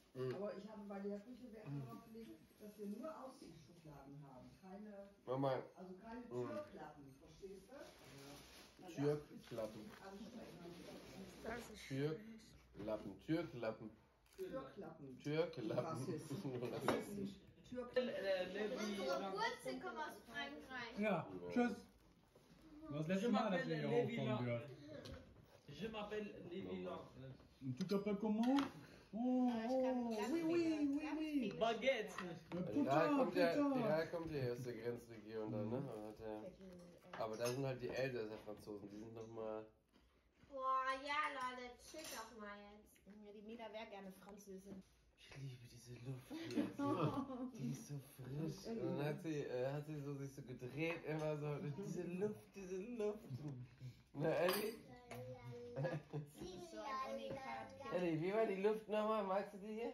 Aber ich habe bei der Küche Wert darauf gelegt, dass wir nur Ausziehschubladen haben. Keine, Mama. also keine Türklappen, verstehst du? Ja. Türklappen. Das ist Türklappen. Türklappen. Türklappen. Türklappen. Rassistisch. Türklappen. Unsere Wurzeln kommen aus Frankreich. Ja, tschüss. Das letzte Mal, dass wir hier hochkommen dürfen. Je m'appelle Lévi Lang. Tu t'appelles comment? Oh, oui, oui, oui, oui. Baguette. Die Ral kommt ja aus der Grenzregion dann, ne? Aber da sind halt die Elsässer Franzosen, die sind nochmal. Boah, ja Leute, chill doch mal jetzt. Ja, die Mila wäre gerne Französin. Ich liebe diese Luft hier. Die ist so frisch. Und dann hat sie so, sich so gedreht, immer so. Diese Luft, diese Luft. Na, Ellie? Das ist so ein Unikat. Ellie, wie war die Luft nochmal? Magst du die hier?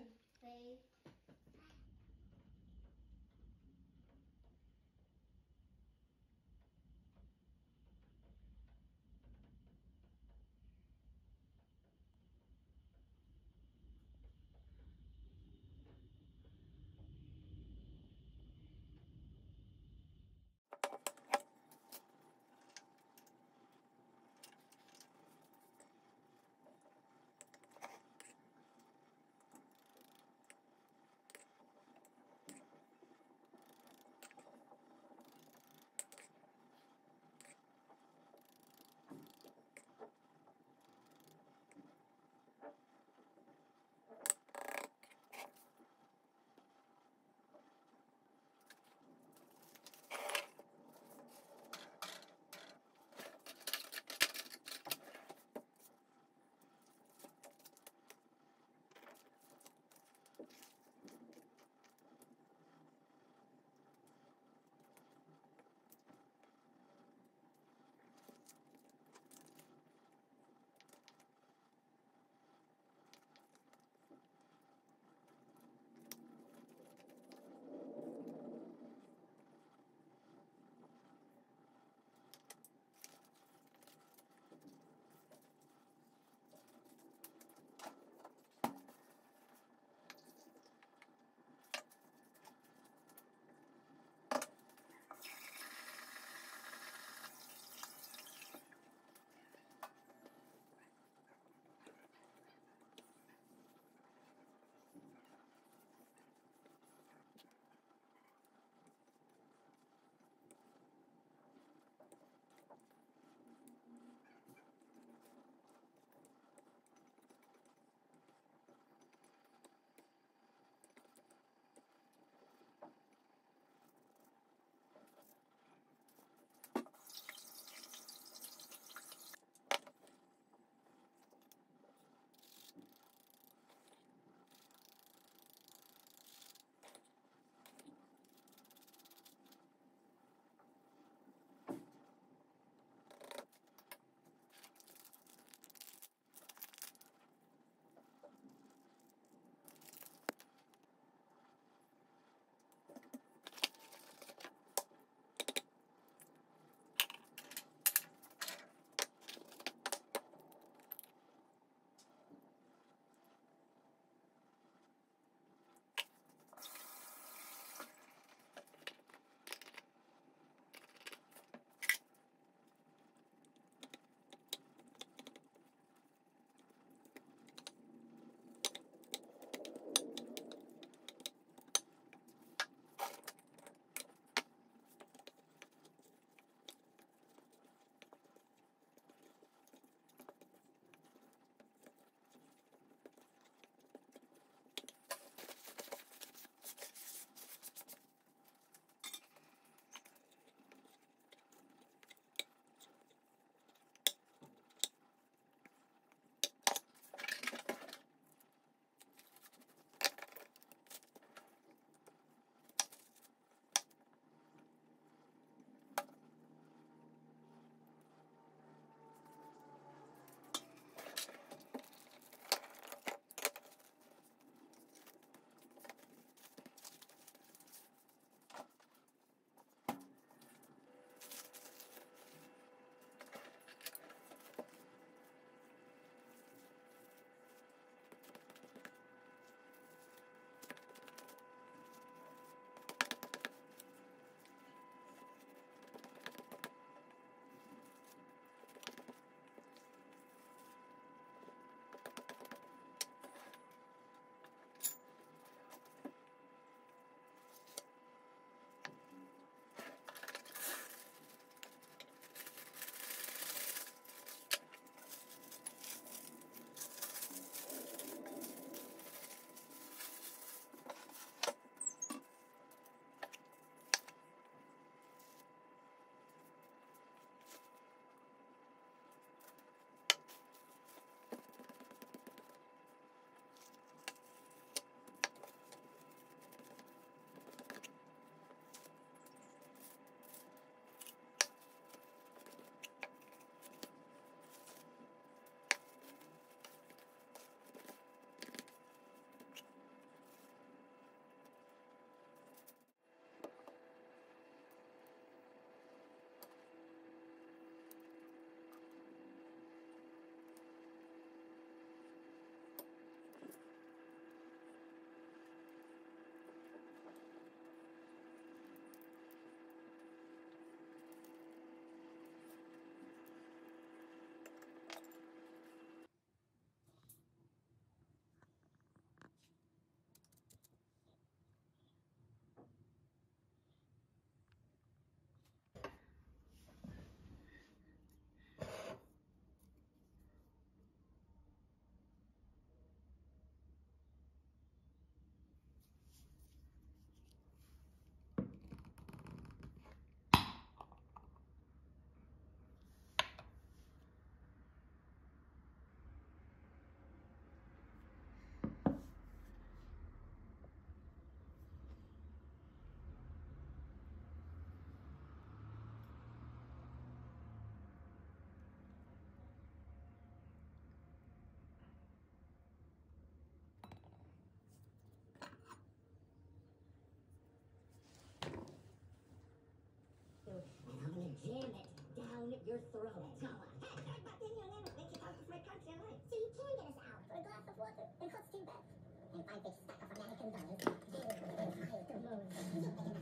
your throat. Hey, but then you never make it out of my country alive. So you can get us out for a glass of water. It costs $2. And 5 big stack of American dollars.